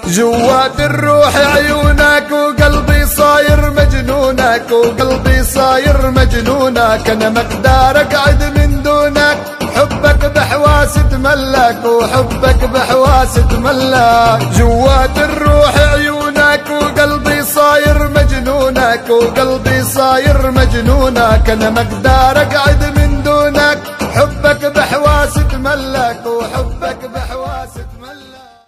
جوات الروح عيونك وقلبي صاير مجنونك، وقلبي صاير مجنونك، انا مقدار اقعد من دونك، حبك بحواس تملك وحبك بحواس تملك. جوات الروح عيونك وقلبي صاير مجنونك، وقلبي صاير مجنونك، انا مقدار اقعد من دونك، حبك بحواس تملك وحبك